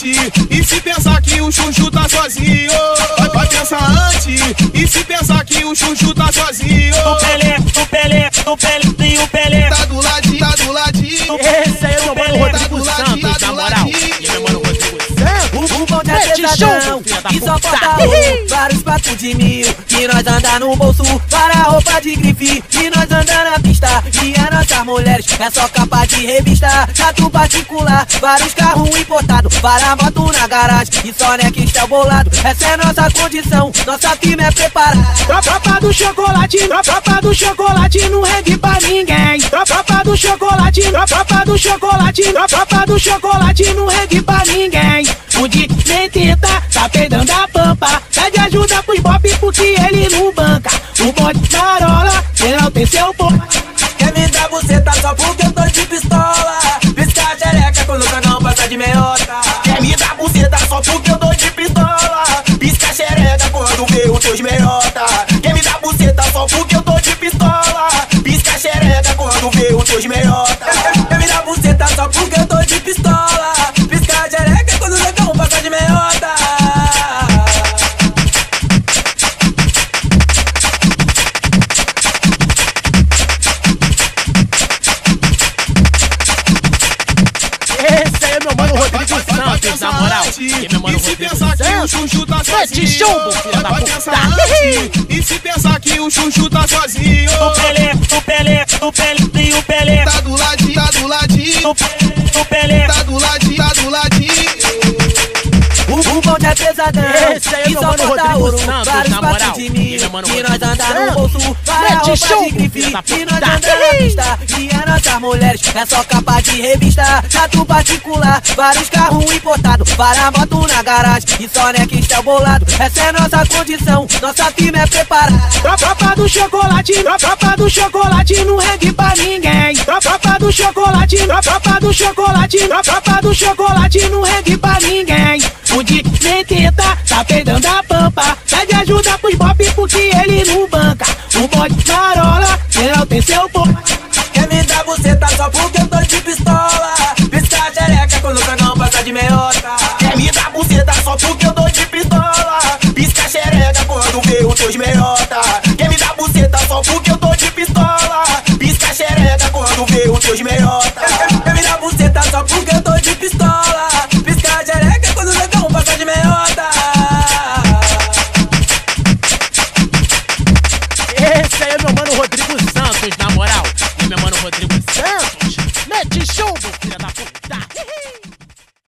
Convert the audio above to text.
antes, e se pensar que o Chuchu tá sozinho. Vai pensar antes, e se pensar que o Chuchu tá sozinho. O Pelé, o Pelé, o Pelé, tem o Pelé. Tá do ladinho, tá do ladinho. Esse aí é meu mano Rodrigo Santos, na moral. E meu mano Rodrigo Santos. O bonde é pesadão, e só falta vários papos de mil. Que nós anda no bolso, para roupa de grife. Que nós anda na pista, e as nossas mulheres é só capa de revista. Jato particular, vários carros importados, para moto na garagem, e só next é o bolado. Essa é nossa condição, nossa firma é preparada. Tropa do chocolate, tropa do chocolate, não rende pra ninguém. Tropa do chocolate, tropa do chocolate, tropa do chocolate, não rende pra ninguém. O de nem tenta, tá perdendo a pampa. Pede ajuda pro Ibope porque ele não banca. O bonde marola, geral tem seu porra. Quer me dar buceta só porque eu tô de pistola. Pisca a xereca quando o cagão passa de meiota. Quer me dar buceta só porque eu tô de pistola. Pisca a xereca quando vê os teus meiota. Quer me dar buceta só porque eu tô de pistola. Pisca a xereca quando vê os teus meiota. Quer me dar buceta só porque eu tô de pistola. Pisca a xereca quando o cagão passa de meiota. Esse aí é meu mano Rodrigo Santos, na moral. E meu mano Rodrigo Santos. Mete chumbo, filha da puta. E se pensar que o Chuchu tá sozinho. O Pelé, o Pelé, o Pelé, tem o Pelé. Tá do ladinho, tá do ladinho. O Pelé, Tá do ladinho, tá do ladinho. O bonde é pesadão, Esse aí é e meu só mano falta Rodrigo ouro, Santos, vários na moral. papos de mil. E meu mano Que nós Rodrigo anda no Santos. bolso, para Mete roupa de chumbo, grife. filha da Que puta. nós anda na pista, e as nossas mulheres é só capa de revista. Jato particular, vários carros importados, para moto na garagem, e só next é o bolado. Essa é nossa condição, nossa firma é preparada. Tropa do chocolate, tropa do chocolate, não rende pra ninguém. Tropa do chocolate, tropa do chocolate, tropa do chocolate, não rende pra ninguém. O de nem tenta, tá perdendo a pampa. Pede ajuda pro Ibope porque ele não banca. O bonde marola, geral tem seu porra. Quer me dar buceta só porque eu tô de pistola. Pisca a xereca quando o cagão passa de meiota. Quer me dar buceta só porque eu tô de pistola. Pisca a xereca quando vê os teus meiota. Quer me dar buceta só porque eu tô de pistola. Pisca a xereca quando vê os teus meiota. Quer me dar buceta só porque eu tô de pistola. Pisca a xereca quando o cagão passa de meiota. Esse aí é meu mano Rodrigo Santos, na moral. E meu mano Rodrigo Santos. Mete chumbo, filha da puta.